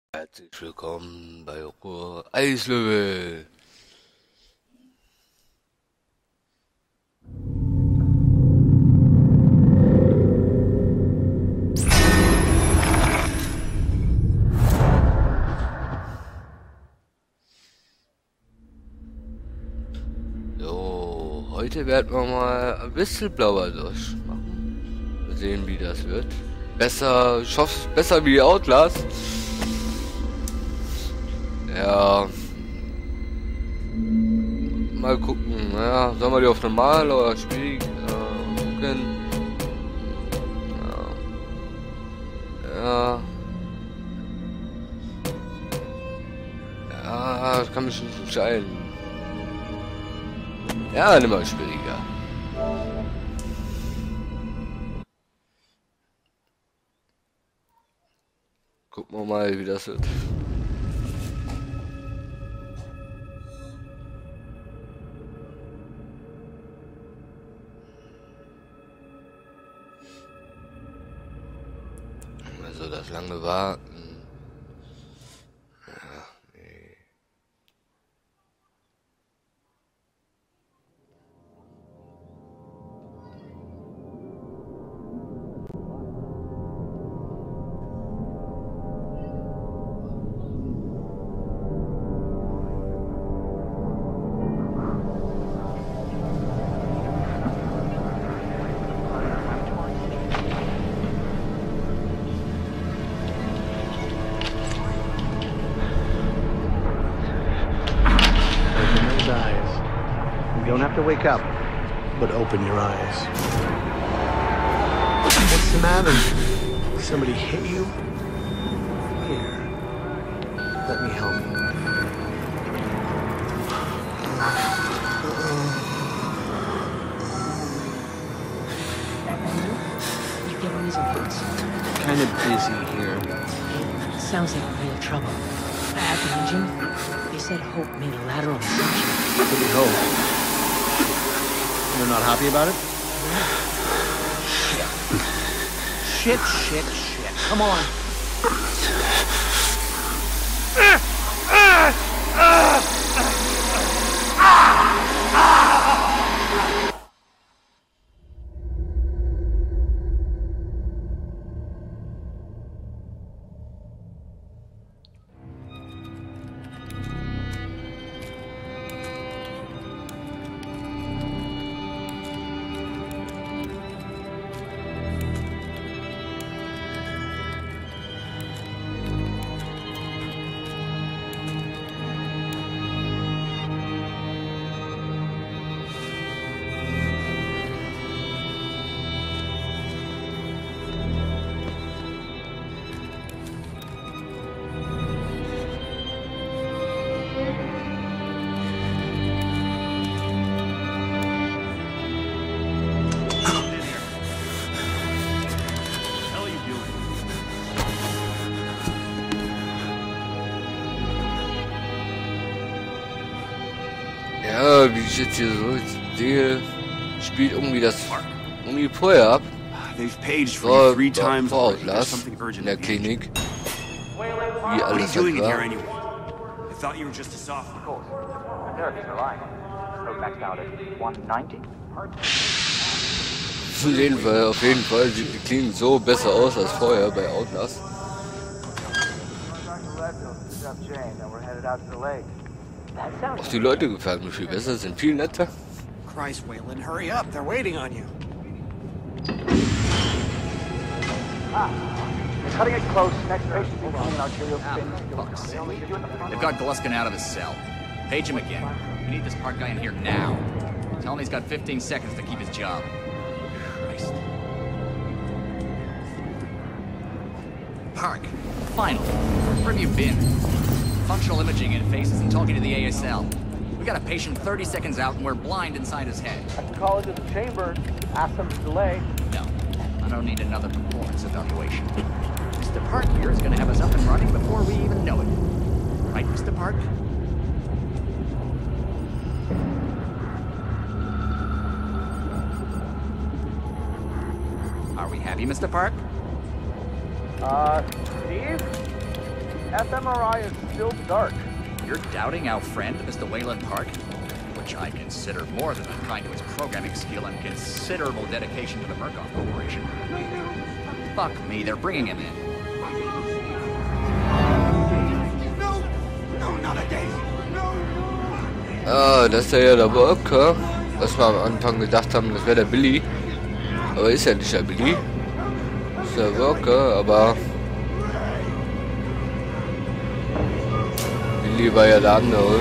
Herzlich willkommen bei Ruhr Eislöwe. So, heute werden wir mal ein bisschen blauer durchmachen. Mal sehen, wie das wird. Besser, ich hoffe, besser wie Outlast. Ja. Mal gucken, naja, sollen wir die auf normal oder schwierig gucken? Ja. Ja, das kann mich nicht entscheiden. Ja, nimm mal schwieriger. Gucken wir mal, wie das wird. Also das lange Warten. Ja, nee. You don't have to wake up, but open your eyes. What's the matter? Somebody hit you? Here, let me help you. You get reason for this. Kind of busy here. Sounds like real trouble. At the engine, they said Hope made a lateral assumption. What do you hope? You're not happy about it? Shit. Come on. Ja, wie ich jetzt hier so sehe, spielt irgendwie das irgendwie vorher ab. They've paged for So, you 3 times vor already. There's Outlast something in urgent der at hand. Klinik. Wie What are you alles doing halt in here war. anyway? I thought you were just a sophomore. course. The therapies are lying. So maxed out at 190. Auf jeden Fall sieht die Klinik so besser aus als vorher bei Outlast. Auch die Leute gefallen mir viel besser, sind viel netter. Christ, Waylon, hurry up. They're waiting on you. You're cutting it close. Next patient will be an arterial spin. Fuck's sake. They'll leave you in the front. They've got Gluskin out of his cell. Page him again. We need this Park guy in here now. Tell him he's got 15 seconds to keep his job. Christ. Park, finally. Where have you been? Functional imaging in faces and talking to the ASL. We got a patient 30 seconds out and we're blind inside his head. Call into the chamber. Ask them to delay. No, I don't need another performance evaluation. Mr. Park here is going to have us up and running before we even know it. Right, Mr. Park? Are we happy, Mr. Park? Steve? fMRI is still dark. You're doubting our friend, Mr. Wayland Park? Which I consider more than unkind to his programming skill and considerable dedication to the Murkoff Corporation. Fuck me, they're bringing him in. No, not again. Ah, das ist ja der Worker. Was wir am Anfang gedacht haben, das wäre der Billy. Aber ist ja nicht der Billy. Ist der Worker, aber Billy war ja der andere.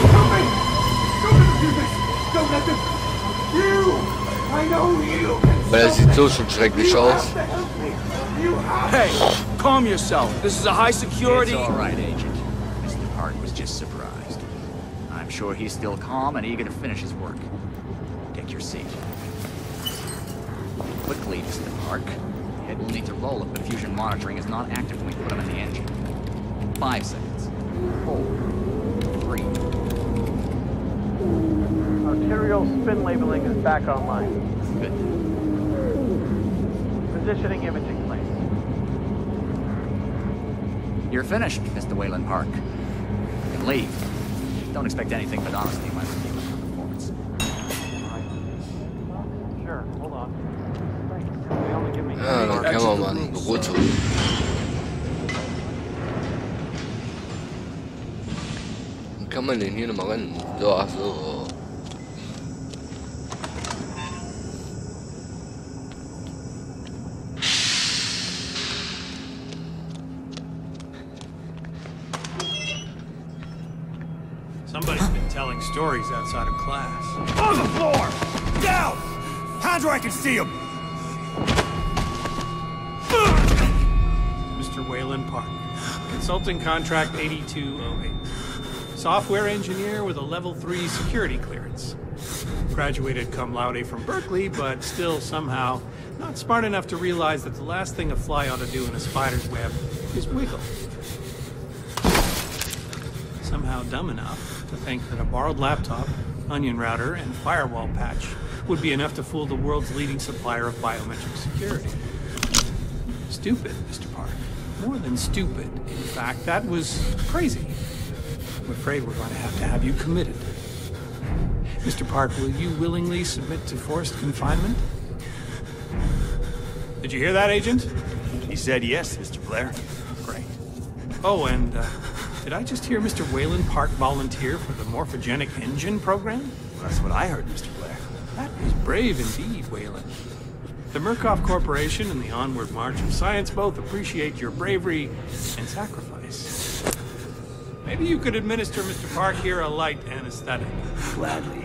Weil er sieht so schon schrecklich aus. Hey, calm yourself. This is a high security. It's all right, Agent. Mr. Park was just surprised. I'm sure he's still calm and eager to finish his work. Take your seat. Quickly, Mr. Park. The head will need to roll if the fusion monitoring is not active when we put him in the engine. 5 seconds. 4, 3. Arterial spin labeling is back online. Good. Positioning imaging place. You're finished, Mr. Wayland Park. You can leave. Don't expect anything but honesty when reviewing your performance. Sure, hold on. Thanks. They only give me... Ja, dann können wir mal ein Büro zurück. Wie kann man denn hier nochmal rennen? So, ach so. Somebody's been telling stories outside of class. On the floor! Down! Hands where I can see him! Mr. Wayland Park. Consulting contract 8208. Software engineer with a level 3 security clearance. Graduated cum laude from Berkeley, but still somehow not smart enough to realize that the last thing a fly ought to do in a spider's web is wiggle. Somehow dumb enough to think that a borrowed laptop, onion router, and firewall patch would be enough to fool the world's leading supplier of biometric security. Stupid, Mr. Park. More than stupid. In fact, that was crazy. I'm afraid we're going to have you committed. Mr. Park, will you willingly submit to forced confinement? Did you hear that, Agent? He said yes, Mr. Blair. Great. Oh, and did I just hear Mr. Wayland Park volunteer for the morphogenic engine program? Well, that's what I heard, Mr. Blair. That was brave indeed, Wayland. The Murkoff Corporation and the Onward March of Science both appreciate your bravery and sacrifice. Maybe you could administer Mr. Park here a light anesthetic. Gladly.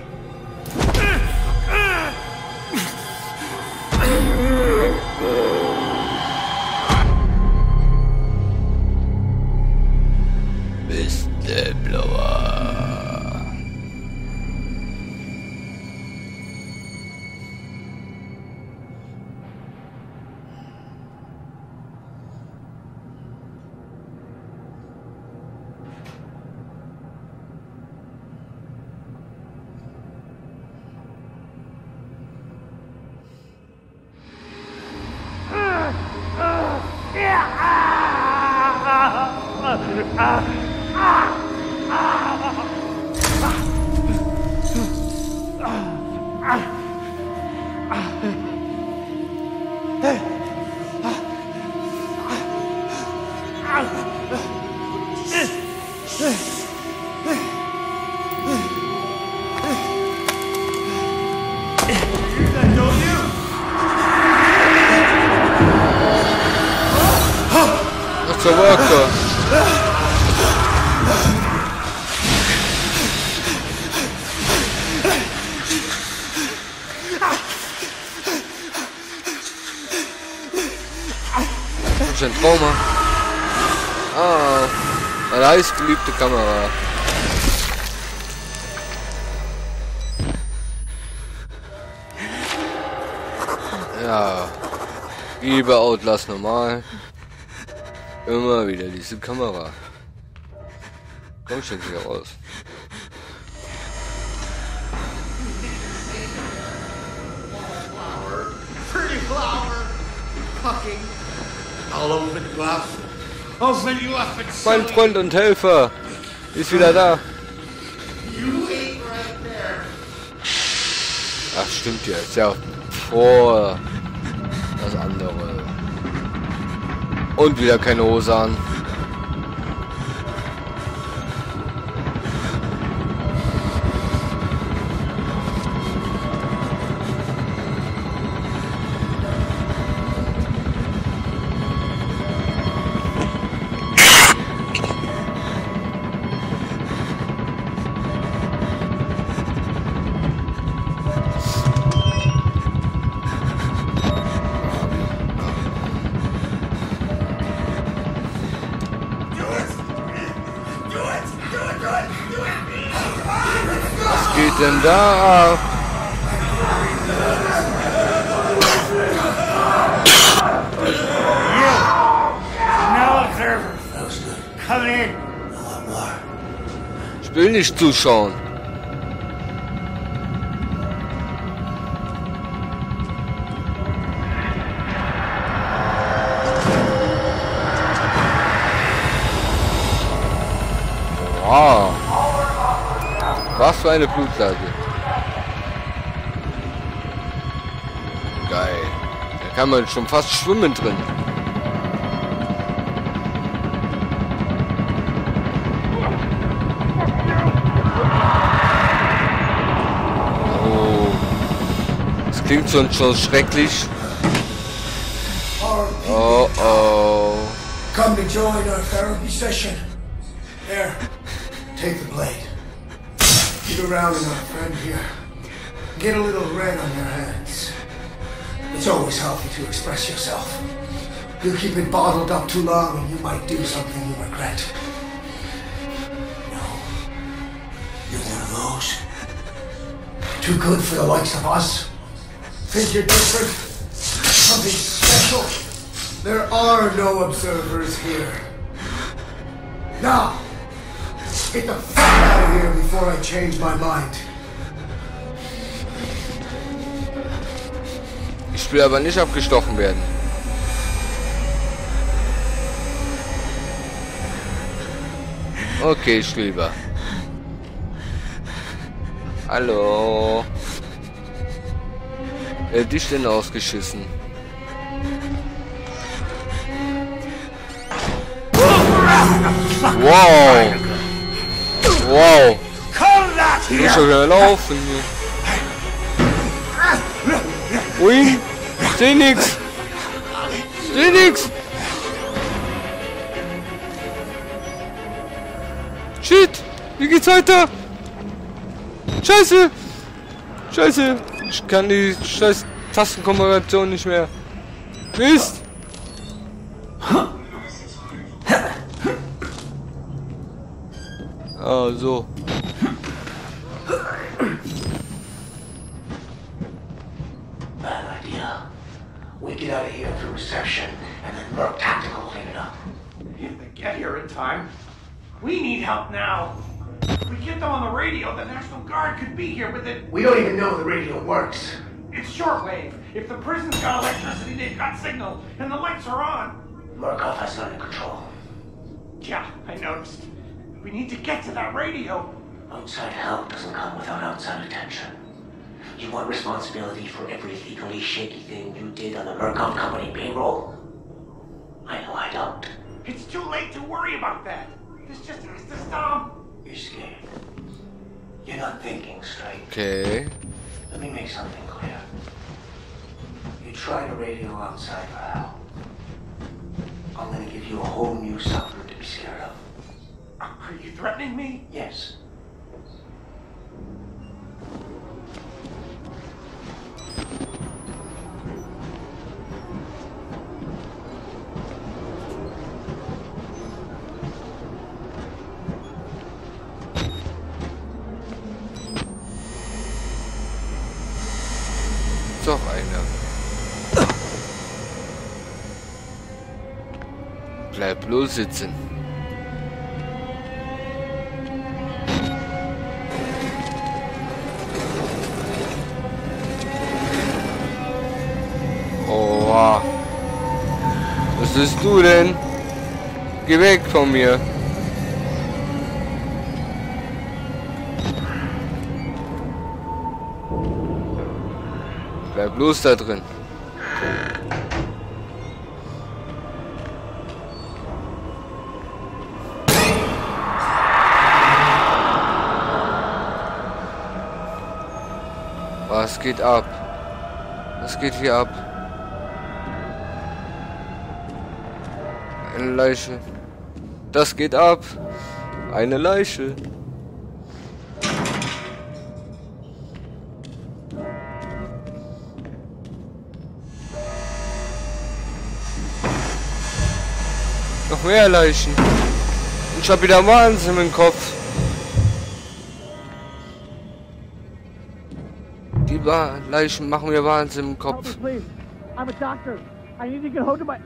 Whistleblower. That's a worker. Das ist ein Trauma. Ah, eine heißgeliebte Kamera. Ja, liebe Outlast normal. Immer wieder diese Kamera. Komm schon hier raus. Pretty flower. Fucking all over the glove. Mein Freund und Helfer ist wieder da. Ach, stimmt ja. Ist ja vor das andere. Und wieder keine Hose an. Was geht denn da ab? Ich will nicht zuschauen. Wow. Was für eine Blutblase. Geil. Da kann man schon fast schwimmen drin. Oh. Das klingt schon schrecklich. Oh oh. Come to join our therapy session. There, take the blade. Get around in our friend here. Get a little red on your hands. It's always healthy to express yourself. You keep it bottled up too long and you might do something you regret. No. You're one of those. Too good for the likes of us. Think you're different? Something special? There are no observers here. Now, get the fuck out of here before I change my mind. Ich will aber nicht abgestochen werden. Okay, ich will lieber. Hallo. Wer hat dich denn ausgeschissen? Wow. Wow. Ich muss schon wieder laufen. Ui. Ich seh nix. Ich seh nix. Shit. Wie geht's weiter? Scheiße. Scheiße. Ich kann die scheiß Tastenkombination nicht mehr. Mist. Ah, so. Bad idea. We get out of here through reception and then Merc Tactical clean it up. If they get here in time, we need help now. If we get them on the radio, the National Guard could be here with it. We don't even know the radio works. It's shortwave. If the prison's got electricity, they've got signal, and the lights are on. Murkoff has none in control. Yeah, I noticed. We need to get to that radio. Outside help doesn't come without outside attention. You want responsibility for every legally shaky thing you did on the Murkoff Company payroll? I know I don't. It's too late to worry about that. This just has to stop. You're scared. You're not thinking straight. Okay. Let me make something clear. You try to radio outside for help. I'm gonna give you a whole new something to be scared of. Are you threatening me? Yes. Doch einer. Bleib bloß sitzen. Oh, was bist du denn? Geh weg von mir. Bleib bloß da drin. Was geht ab? Was geht hier ab? Eine Leiche. Das geht ab. Eine Leiche. Noch mehr Leichen. Und ich hab wieder Wahnsinn im Kopf. Die Leichen machen mir Wahnsinn im Kopf. I'm a doctor. I need to get hold of my...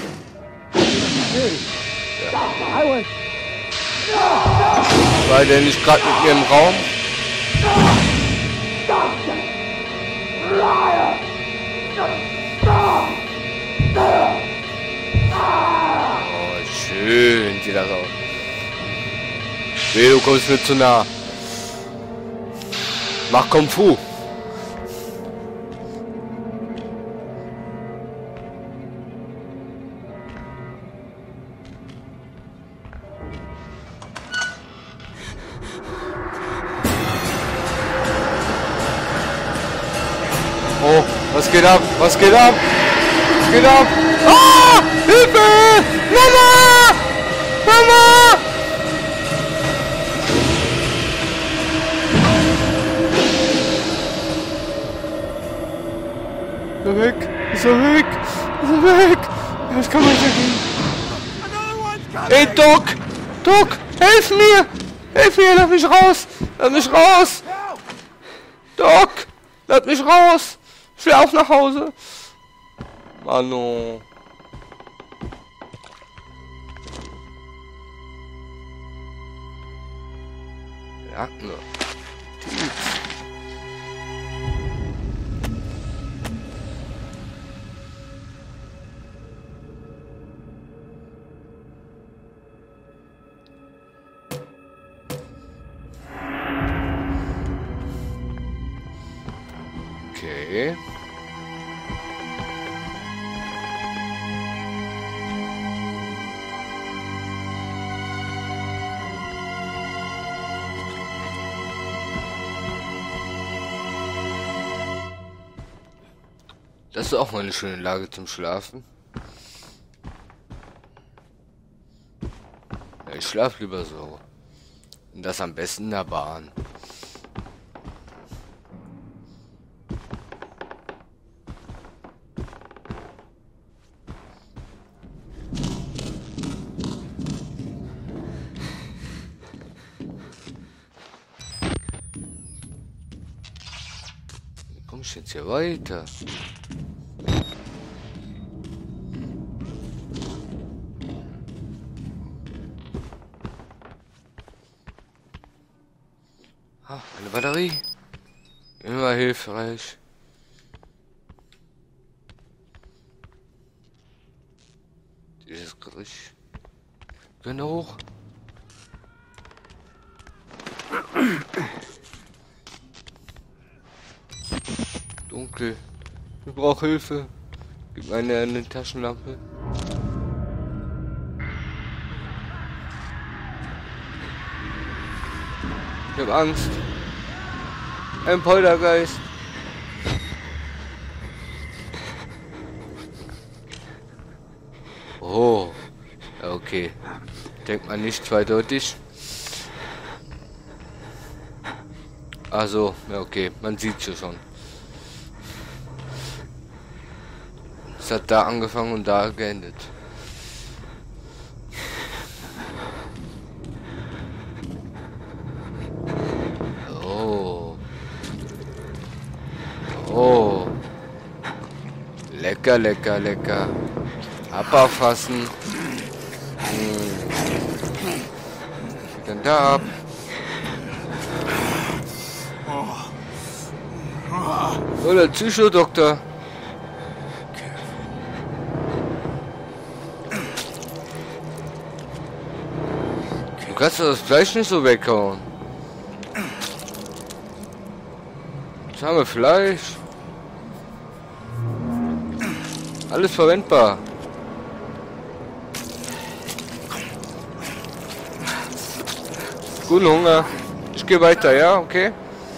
War der nicht gerade mit mir im Raum? Oh, schön, sieht das aus. Weh, du kommst mir zu nah. Mach Kung Fu. Oh, was geht ab? Was geht ab? Was geht ab? Ah! Hilfe! Mama! Mama! Ist er weg? Ist er weg? Ist er weg? Das kann man nicht gehen. Ey, Doc! Doc! Helf mir! Hilf mir! Lass mich raus! Lass mich raus! Doc! Lass mich raus! Ich will auch nach Hause. Mano. Ja, nur. Okay. Das ist auch mal eine schöne Lage zum Schlafen. Ja, ich schlafe lieber so. Und das am besten in der Bahn. Wie komme ich jetzt hier weiter? Ah, eine Batterie. Immer hilfreich. Dieses Gericht. Gehen hoch. Dunkel. Ich brauche Hilfe. Gib mir eine Taschenlampe. Ich hab Angst. Ein Poltergeist. Oh. Okay. Denkt man nicht zweideutig. Also, ja okay, man sieht es schon. Es hat da angefangen und da geendet. Oh. Oh. Lecker, lecker, lecker. Abfassen. Dann da ab. Oder Psychodoktor. kannst du das Fleisch nicht so weghauen. Jetzt haben wir Fleisch. Alles verwendbar. Guten Hunger. Ich gehe weiter, ja, okay.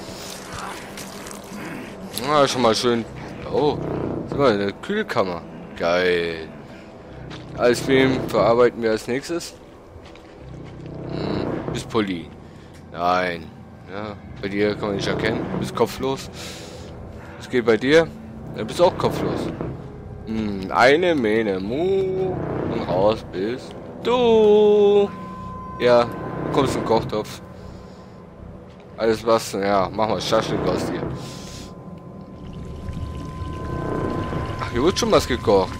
Ah, schon mal schön. Oh, sind wir in der Kühlkammer. Geil. Eisbeam verarbeiten wir als nächstes. Ist Polly. Nein. Ja, bei dir kann man nicht erkennen. Du bist kopflos. Was geht bei dir? Du bist auch kopflos. Eine Mähne. Mu. Und raus bist du. Ja, du kommst im Kochtopf. Alles was, ja, mach mal Schaschlik aus dir. Ach, hier wird schon was gekocht.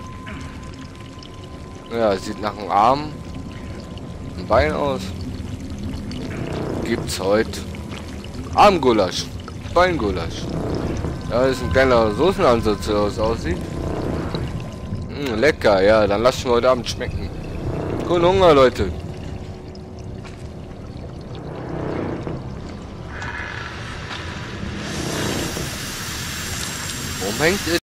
Ja, sieht nach einem Arm, ein Bein aus. Gibt's heute Armgulasch, Beingulasch. Ja, das ist ein kleiner Soßenansatz, so aus aussieht. Lecker, ja, dann lassen wir heute Abend schmecken. Guten Hunger, Leute. Warum hängt